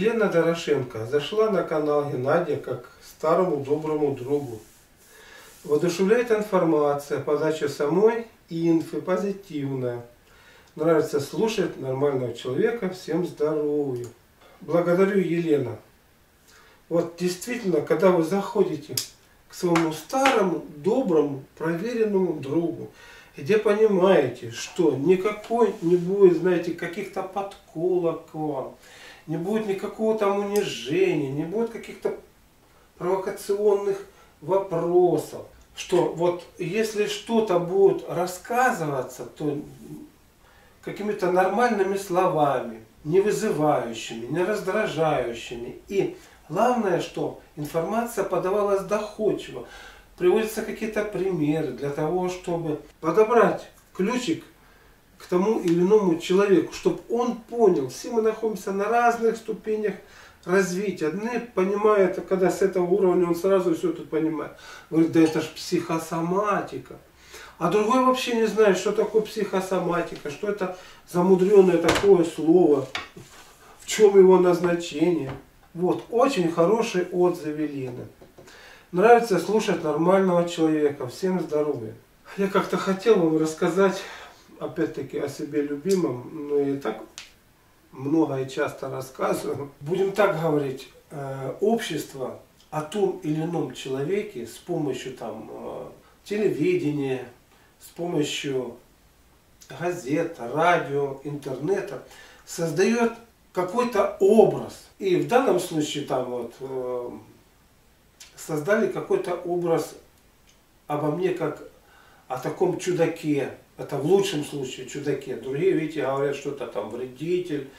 Елена Дорошенко зашла на канал Геннадия как к старому доброму другу. Воодушевляет информация, подача самой инфы позитивная. Нравится слушать нормального человека, всем здоровья. Благодарю, Елена. Вот действительно, когда вы заходите к своему старому, доброму, проверенному другу, где понимаете, что никакой не будет, знаете, каких-то подколок к вам, не будет никакого там унижения, не будет каких-то провокационных вопросов, что вот если что-то будет рассказываться, то какими-то нормальными словами, не вызывающими, не раздражающими. И главное, что информация подавалась доходчиво. Приводятся какие-то примеры для того, чтобы подобрать ключик к тому или иному человеку, чтобы он понял. Все мы находимся на разных ступенях развития. Одни понимают, когда с этого уровня он сразу все тут понимает. Говорит, да это ж психосоматика. А другой вообще не знает, что такое психосоматика, что это замудренное такое слово, в чем его назначение. Вот, очень хороший отзыв Елены. Нравится слушать нормального человека. Всем здоровья. Я как-то хотел вам рассказать, опять-таки, о себе любимом, но я так много и часто рассказываю. Будем так говорить, общество о том или ином человеке с помощью там телевидения, с помощью газет, радио, интернета создает какой-то образ. И в данном случае там вот создали какой-то образ обо мне как о таком чудаке. Это в лучшем случае чудаке. Другие, видите, говорят, что это там вредитель.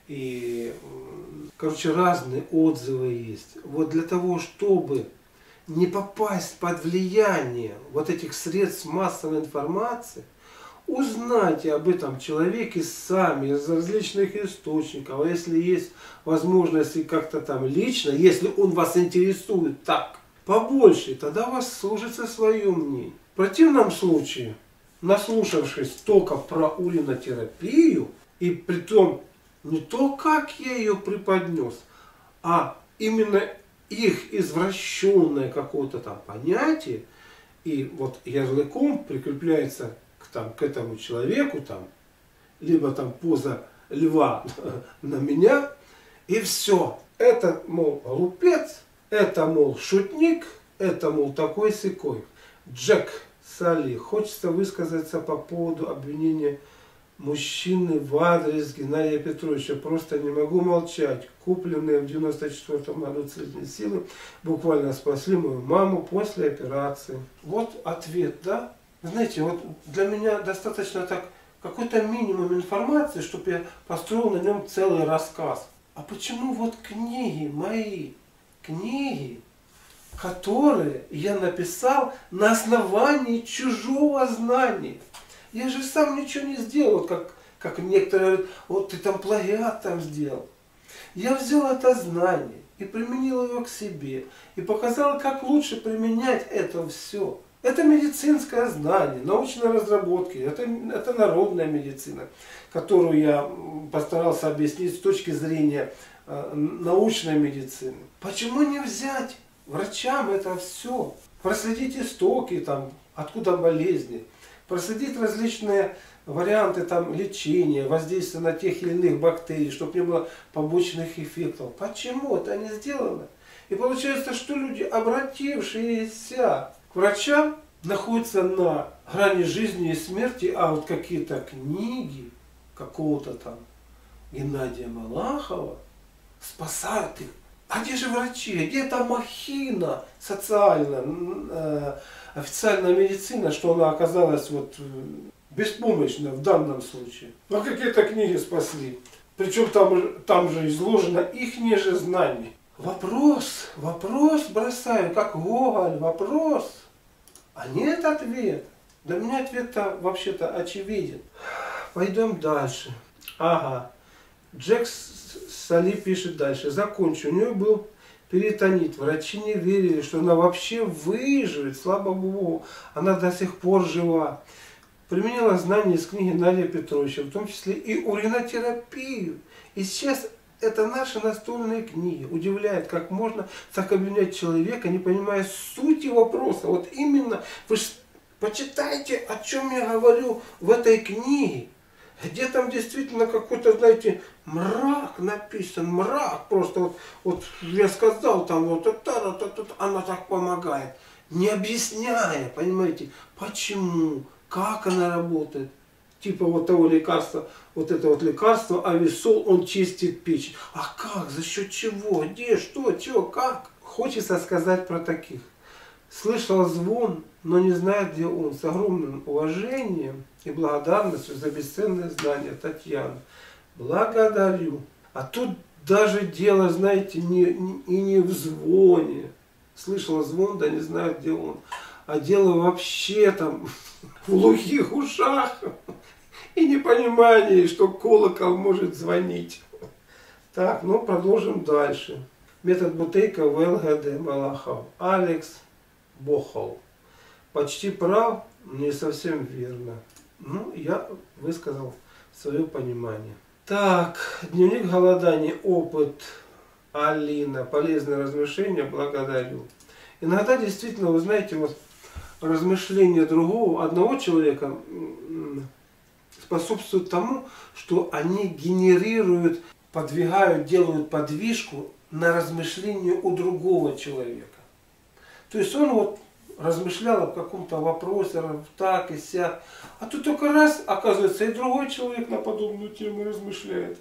И, короче, разные отзывы есть. Вот для того, чтобы не попасть под влияние вот этих средств массовой информации, узнайте об этом человеке сами из различных источников. А если есть возможность и как-то там лично, если он вас интересует так, побольше, тогда у вас сложится свое мнение. В противном случае, наслушавшись только про уринотерапию, и притом не то, как я ее преподнес, а именно их извращенное какое-то там понятие, и вот ярлыком прикрепляется к этому человеку, там, либо там поза льва на меня, и все. Это, мол, глупец, это, мол, шутник, это, мол, такой-сякой. Джек Салли, хочется высказаться по поводу обвинения мужчины в адрес Геннадия Петровича. Просто не могу молчать. Купленные в 94 году цветные силы буквально спасли мою маму после операции. Вот ответ, да? Знаете, вот для меня достаточно так какой-то минимум информации, чтобы я построил на нем целый рассказ. А почему вот книги мои, книги, которые я написал на основании чужого знания? Я же сам ничего не сделал, вот как некоторые говорят, вот ты там плагиат там сделал. Я взял это знание и применил его к себе. И показал, как лучше применять это все. Это медицинское знание, научные разработки, это народная медицина, которую я постарался объяснить с точки зрения научной медицины. Почему не взять врачам это все? Проследить истоки, там, откуда болезни, проследить различные варианты там, лечения, воздействия на тех или иных бактерий, чтобы не было побочных эффектов. Почему это не сделано? И получается, что люди, обратившиеся к врачам, находятся на грани жизни и смерти, а вот какие-то книги какого-то там Геннадия Малахова спасают их. А где же врачи? Где эта махина социальная, официальная медицина, что она оказалась вот беспомощна в данном случае? А какие-то книги спасли. Причем там же изложено их же знание. Вопрос бросаю, как Гоголь, вопрос. А нет ответа. Для меня ответ-то вообще-то очевиден. Пойдем дальше. Ага. Джек Салли пишет дальше. Закончу. У нее был перитонит. Врачи не верили, что она вообще выживет. Слава Богу, она до сих пор жива. Применила знания из книги Геннадия Петровича, в том числе и уринотерапию. И сейчас это наши настольные книги. Удивляет, как можно так обвинять человека, не понимая сути вопроса. Вот именно, вы же почитайте, о чем я говорю в этой книге. Где там действительно какой-то, знаете, мрак написан, мрак просто. Вот я сказал, там вот это, она так помогает. Не объясняя, понимаете, почему, как она работает. Типа вот того лекарства, вот это вот лекарство, ависол, он чистит печень. А как, за счет чего, где, что, чего, как? Хочется сказать про таких. Слышал звон, но не знает, где он. С огромным уважением и благодарностью за бесценное знание, Татьяна. Благодарю. А тут даже дело, знаете, не в звоне. Слышала звон, да не знаю, где он. А дело вообще там в глухих ушах и непонимании, что колокол может звонить. Так, ну продолжим дальше. Метод Бутейка в ЛГД Малахов. Алекс Бохол. Почти прав, не совсем верно. Ну, я высказал свое понимание. Так, дневник голодания, опыт. Алина, полезное размышление, благодарю. Иногда действительно, вы знаете, вот размышления другого, одного человека способствуют тому, что они генерируют, подвигают, делают подвижку на размышление у другого человека. То есть он вот размышлял о каком-то вопросе, так и сяк, а тут только раз, оказывается, и другой человек на подобную тему размышляет.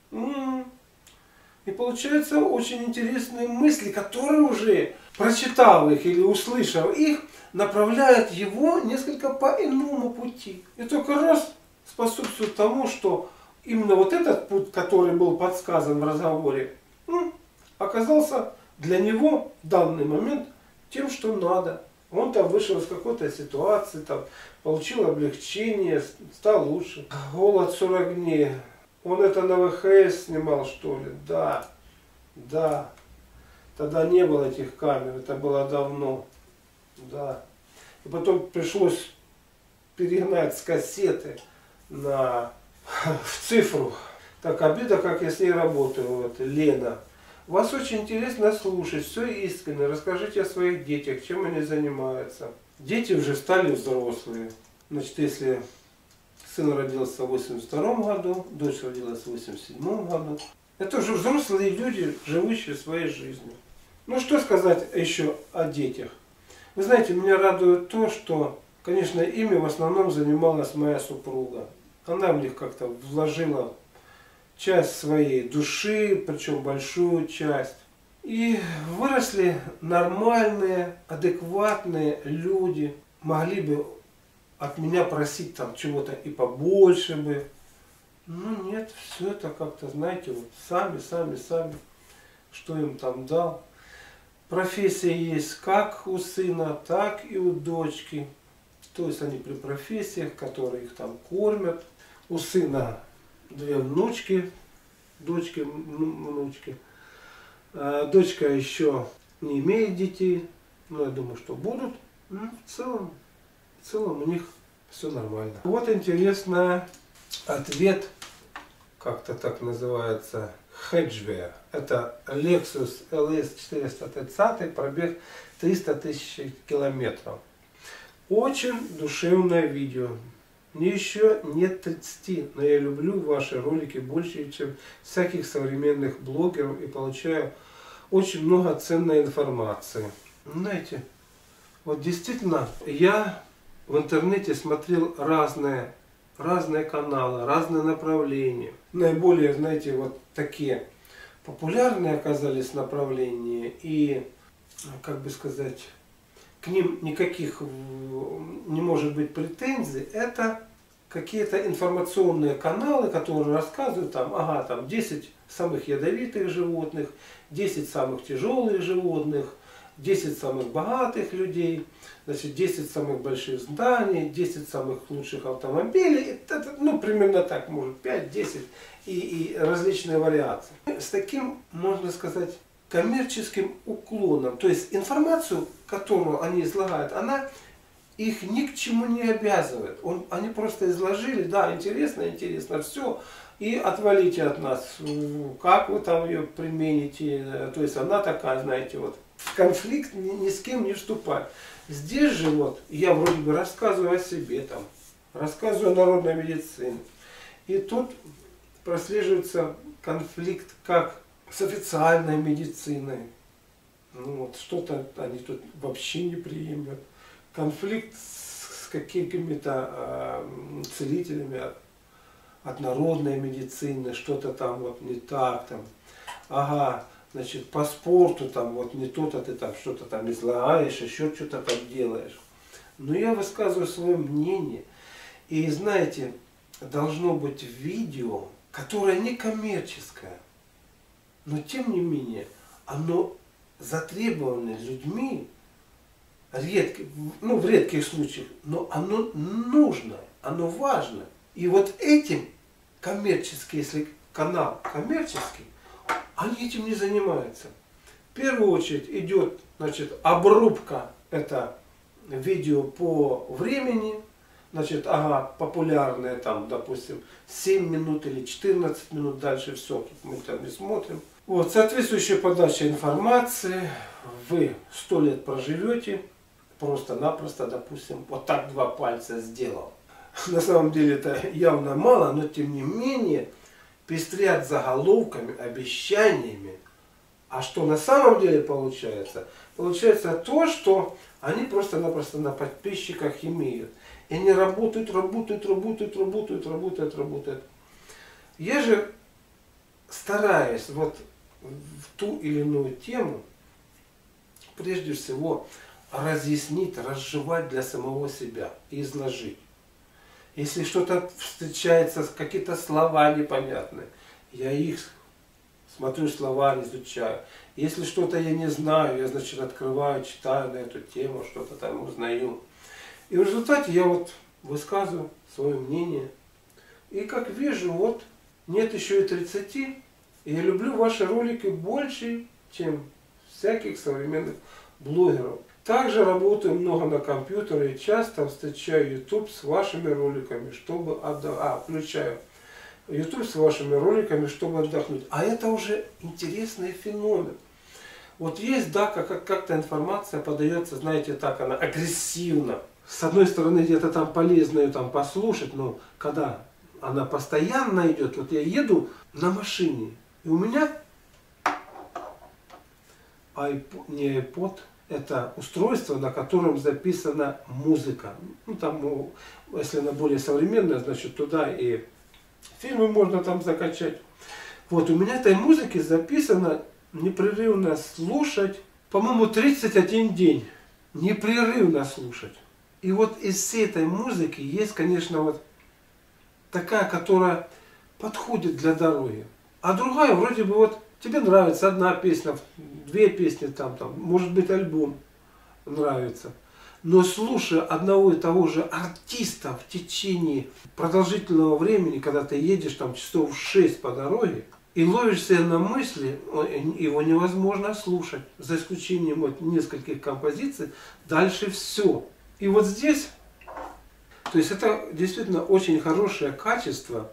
И получаются очень интересные мысли, которые уже, прочитав их или услышав их, направляют его несколько по иному пути. И только раз способствует тому, что именно вот этот путь, который был подсказан в разговоре, оказался для него в данный момент тем, что надо. Он там вышел из какой-то ситуации, там, получил облегчение, стал лучше. Голод 40 дней. Он это на ВХС снимал, что ли? Да, да. Тогда не было этих камер, это было давно. Да. И потом пришлось перегнать с кассеты в цифру. Так обида, как я с ней работаю, вот, Лена. Вас очень интересно слушать, все искренне. Расскажите о своих детях, чем они занимаются. Дети уже стали взрослые. Значит, если сын родился в 82 году, дочь родилась в 87 году. Это уже взрослые люди, живущие своей жизнью. Ну что сказать еще о детях? Вы знаете, меня радует то, что, конечно, ими в основном занималась моя супруга. Она в них как-то вложила часть своей души, причем большую часть. И выросли нормальные, адекватные люди. Могли бы от меня просить там чего-то и побольше бы. Ну нет, все это как-то, знаете, вот сами, что им там дал. Профессия есть как у сына, так и у дочки. То есть они при профессиях, которые их там кормят. У сына 2 внучки, дочки, внучки. Дочка еще не имеет детей, но я думаю, что будут. В целом у них все нормально. Вот интересный ответ, как-то так называется, Hedgeware. Это Lexus LS 430, пробег 300 тысяч километров. Очень душевное видео. Мне еще нет 30, но я люблю ваши ролики больше, чем всяких современных блогеров и получаю очень много ценной информации. Знаете, вот действительно, я в интернете смотрел разные каналы, разные направления. Наиболее, знаете, вот такие популярные оказались направления и, как бы сказать, к ним никаких не может быть претензий. Это какие-то информационные каналы, которые рассказывают там, ага, там 10 самых ядовитых животных, 10 самых тяжелых животных, 10 самых богатых людей, значит, 10 самых больших зданий, 10 самых лучших автомобилей. Это, ну, примерно так, может, 5-10 и различные вариации. С таким, можно сказать, коммерческим уклоном. То есть информацию, которую они излагают, она их ни к чему не обязывает. Они просто изложили, да, интересно, интересно, все, и отвалите от нас. Как вы там ее примените? То есть она такая, знаете, вот в конфликт ни с кем не вступать. Здесь же вот я вроде бы рассказываю о себе, там, рассказываю о народной медицине. И тут прослеживается конфликт как с официальной медициной. Ну, вот что-то они тут вообще не приемлют. Конфликт с какими-то целителями от народной медицины, что-то там вот не так, там, ага, значит, по спорту там вот не то-то ты там что-то там излагаешь, еще что-то там делаешь. Но я высказываю свое мнение. И знаете, должно быть видео, которое не коммерческое, но тем не менее, оно затребовано людьми, в редких случаях, но оно нужно, оно важно. И вот этим коммерческий, если канал коммерческий, они этим не занимаются. В первую очередь идет, значит, обрубка, это видео по времени, значит, ага, популярное там, допустим, 7 минут или 14 минут, дальше все, мы там не смотрим. Вот, соответствующая подача информации, вы 100 лет проживете, просто-напросто, допустим, вот так 2 пальца сделал. На самом деле это явно мало, но тем не менее пестрят заголовками, обещаниями. А что на самом деле получается? Получается то, что они просто-напросто на подписчиках имеют. И они работают. Я же стараюсь вот в ту или иную тему, прежде всего, разъяснить, разжевать для самого себя и изложить. Если что-то встречается, какие-то слова непонятные, я их смотрю, словарь изучаю. Если что-то я не знаю, я, значит, открываю, читаю на эту тему, что-то там узнаю. И в результате я вот высказываю свое мнение. И как вижу, вот нет еще и 30, и я люблю ваши ролики больше, чем всяких современных блогеров. Также работаю много на компьютере и часто встречаю YouTube с вашими роликами, чтобы включаю YouTube с вашими роликами, чтобы отдохнуть. А это уже интересный феномен. Вот есть, да, как-то информация подается, знаете, так она агрессивно. С одной стороны, где-то там полезно ее там послушать, но когда она постоянно идет, вот я еду на машине, и у меня не iPod, это устройство, на котором записана музыка. Ну, там, если она более современная, значит, туда и фильмы можно там закачать. Вот, у меня этой музыки записано непрерывно слушать, по-моему, 31 день. Непрерывно слушать. И вот из всей этой музыки есть, конечно, вот такая, которая подходит для дороги. А другая, вроде бы, вот тебе нравится одна песня, 2 песни там, может быть, альбом нравится. Но слушая одного и того же артиста в течение продолжительного времени, когда ты едешь там часов 6 по дороге, и ловишься на мысли, его невозможно слушать, за исключением вот нескольких композиций, дальше все. И вот здесь, то есть это действительно очень хорошее качество,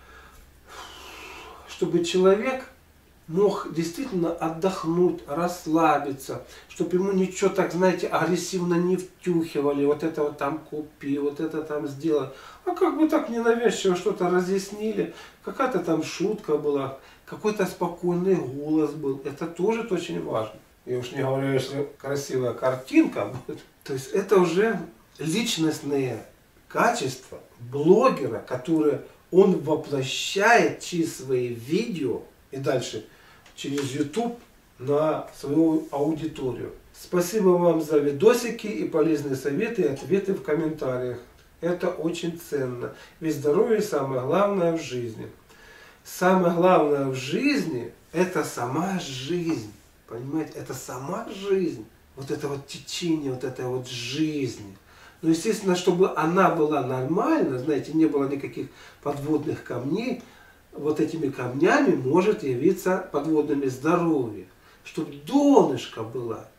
чтобы человек мог действительно отдохнуть, расслабиться, чтобы ему ничего так, знаете, агрессивно не втюхивали, вот это вот там купи, вот это там сделай. А как бы так ненавязчиво что-то разъяснили, какая-то там шутка была, какой-то спокойный голос был, это тоже очень важно. Я уж не говорю, если красивая картинка будет. То есть это уже личностные качества блогера, которые он воплощает через свои видео и дальше через YouTube на свою аудиторию. Спасибо вам за видосики и полезные советы и ответы в комментариях. Это очень ценно. Ведь здоровье самое главное в жизни. Самое главное в жизни – это сама жизнь. Понимаете, это сама жизнь. Вот это вот течение, вот этой вот жизни. Но, естественно, чтобы она была нормальна, знаете, не было никаких подводных камней, вот этими камнями может явиться подводными здоровье. Чтобы донышко было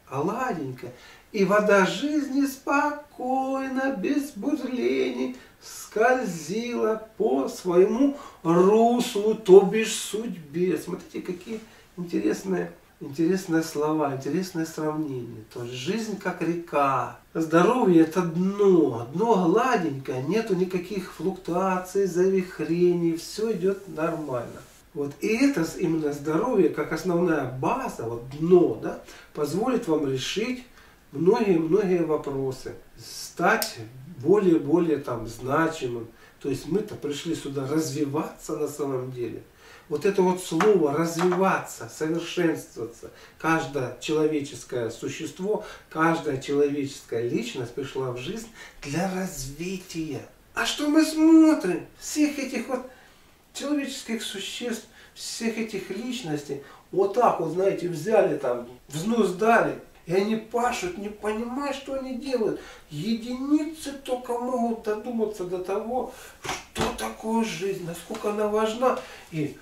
гладенькая. И вода жизни спокойно, без бурлений, скользила по своему руслу, то бишь судьбе. Смотрите, какие интересные слова, интересное сравнение. То есть жизнь как река. Здоровье это дно. Дно гладенькое, нету никаких флуктуаций, завихрений, все идет нормально. Вот. И это именно здоровье, как основная база, вот дно, да, позволит вам решить многие вопросы, стать более там значимым. То есть мы-то пришли сюда развиваться на самом деле. Вот это вот слово развиваться, совершенствоваться. Каждое человеческое существо, каждая человеческая личность пришла в жизнь для развития. А что мы смотрим? Всех этих вот человеческих существ, всех этих личностей, вот так вот, знаете, взяли там, взнос дали. И они пашут, не понимая, что они делают. Единицы только могут додуматься до того, что такое жизнь, насколько она важна. И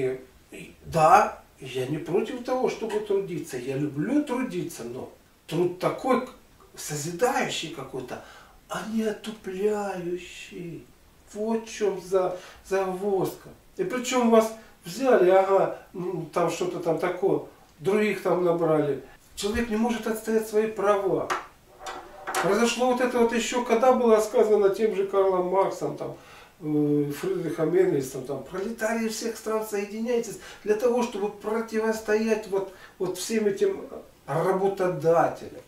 да, я не против того, чтобы трудиться. Я люблю трудиться, но труд такой созидающий какой-то, а не отупляющий. Вот в чем загвоздка. И причем вас взяли, ага, там что-то там такое, других там набрали. Человек не может отстоять свои права. Произошло вот это вот еще, когда было сказано тем же Карлом Марксом, там, Фридрихом Энгельсом, там, пролетарии всех стран, соединяйтесь для того, чтобы противостоять вот всем этим работодателям.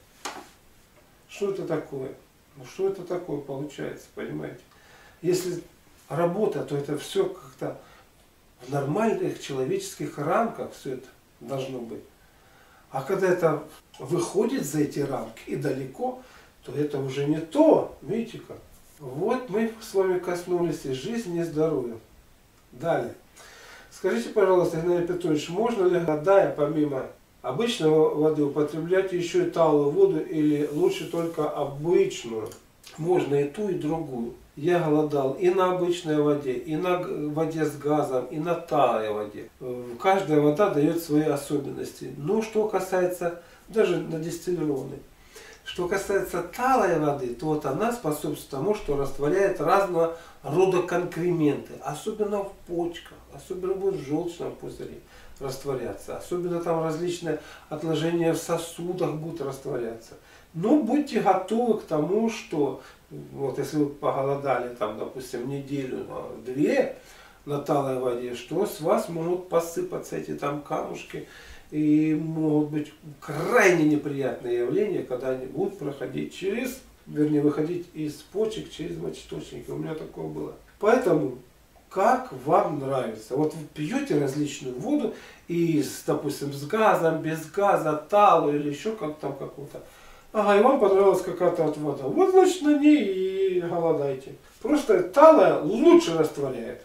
Что это такое? Ну что это такое получается, понимаете? Если работа, то это все как-то в нормальных человеческих рамках все это должно быть. А когда это выходит за эти рамки и далеко, то это уже не то. Видите как? Вот мы с вами коснулись и жизни, и здоровья. Далее. Скажите, пожалуйста, Геннадий Петрович, можно ли, гадая, помимо обычной воды употреблять еще и талую воду или лучше только обычную? Можно и ту, и другую. Я голодал и на обычной воде, и на воде с газом, и на талой воде. Каждая вода дает свои особенности. Но что касается, даже на дистиллированной, что касается талой воды, то вот она способствует тому, что растворяет разного рода конкременты. Особенно в почках, особенно будет в желчном пузыре растворяться. Особенно там различные отложения в сосудах будут растворяться. Но будьте готовы к тому, что вот если вы поголодали там, допустим, неделю-две на талой воде, что с вас могут посыпаться эти там камушки и могут быть крайне неприятные явления, когда они будут проходить выходить из почек через мочеточники. У меня такое было. Поэтому, как вам нравится. Вот вы пьете различную воду и, допустим, с газом, без газа, талу или еще как там какую-то. Ага, и вам понравилась какая-то вот вода. Вот, значит, на ней и голодайте. Просто талая лучше растворяет.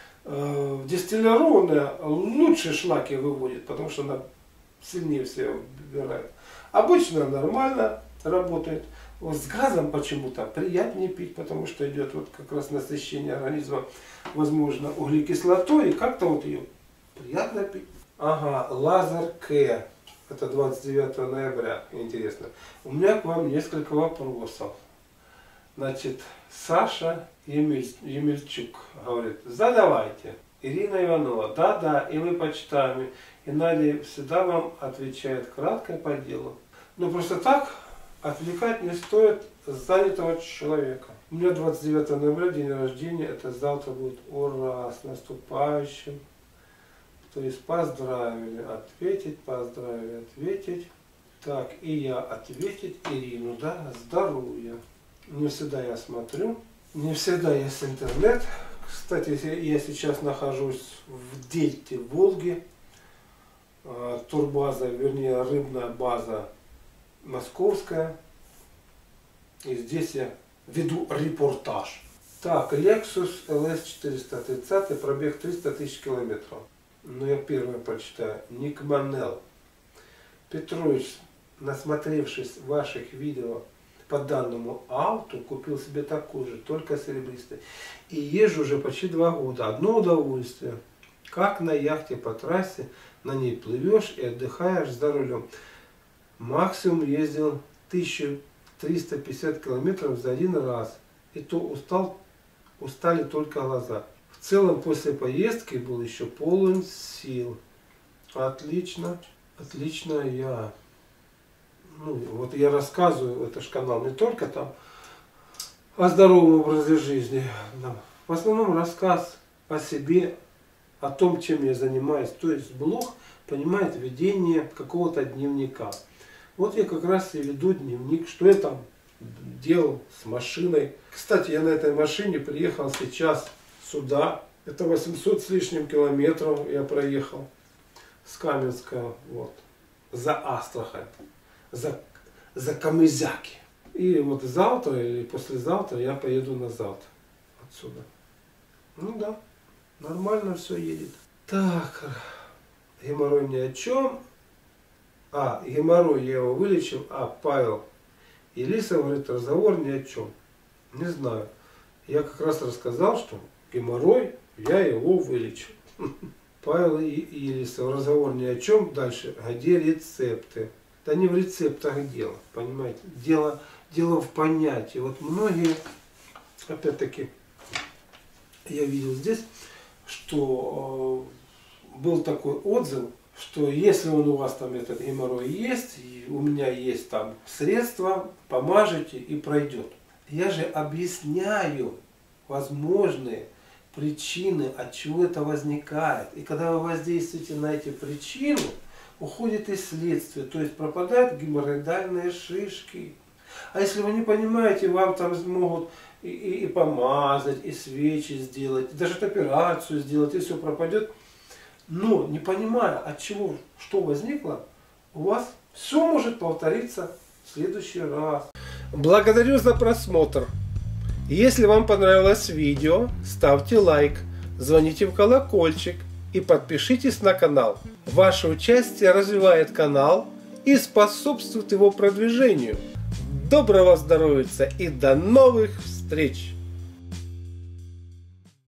Дистиллированная лучше шлаки выводит, потому что она сильнее всего убирает. Обычно нормально работает. Вот с газом почему-то приятнее пить, потому что идет вот как раз насыщение организма, возможно, углекислотой, и как-то вот ее приятно пить. Ага, Лазер К. Это 29 ноября, интересно. У меня к вам несколько вопросов. Значит, Саша Емельчук говорит, задавайте. Ирина Иванова, да, и мы почитаем. И Надя всегда вам отвечает кратко по делу. Но просто так отвлекать не стоит занятого человека. У меня 29 ноября, день рождения, это завтра будет. Ура, с наступающим. То есть поздравили, ответить, поздравили, ответить. Так, и я ответить Ирину, да, здоровья. Не всегда я смотрю, не всегда есть интернет. Кстати, я сейчас нахожусь в дельте Волги. Турбаза, вернее, рыбная база московская. И здесь я веду репортаж. Так, Lexus LS 430, пробег 300 тысяч километров. Но я первое прочитаю. Ник Манел. Петрович, насмотревшись ваших видео по данному ауто, купил себе такой же, только серебристый. И езжу уже почти 2 года. Одно удовольствие. Как на яхте по трассе, на ней плывешь и отдыхаешь за рулем. Максимум ездил 1350 километров за один раз. И то устали только глаза. В целом после поездки был еще полон сил. Отлично, отлично я. Ну, вот я рассказываю, это же канал не только там о здоровом образе жизни. В основном рассказ о себе, о том, чем я занимаюсь. То есть блог, понимаете, ведение какого-то дневника. Вот я как раз и веду дневник, что я там делал с машиной. Кстати, я на этой машине приехал сейчас сюда. Это 800 с лишним километров я проехал с Каменска, вот, за Астрахань, за Камызяки. И вот завтра или послезавтра я поеду назад отсюда. Ну да, нормально все едет. Так, геморрой ни о чем. Геморрой я его вылечил, Павел и Лиса говорит, разговор ни о чем. Не знаю. Я как раз рассказал, что геморрой, я его вылечил. Павел и Лиса, разговор ни о чем. Дальше, где рецепты? Да не в рецептах дело, понимаете. Дело в понятии. Вот многие, опять-таки, я видел здесь, что был такой отзыв, что если он у вас там этот геморрой есть, и у меня есть там средства, помажете и пройдет. Я же объясняю возможные причины, от чего это возникает. И когда вы воздействуете на эти причины, уходит и следствие, то есть пропадают геморроидальные шишки. А если вы не понимаете, вам там могут и помазать, и свечи сделать, даже операцию сделать, и все пропадет. Но не понимая, от чего, что возникло, у вас все может повториться в следующий раз. Благодарю за просмотр. Если вам понравилось видео, ставьте лайк, звоните в колокольчик и подпишитесь на канал. Ваше участие развивает канал и способствует его продвижению. Доброго здоровья и до новых встреч!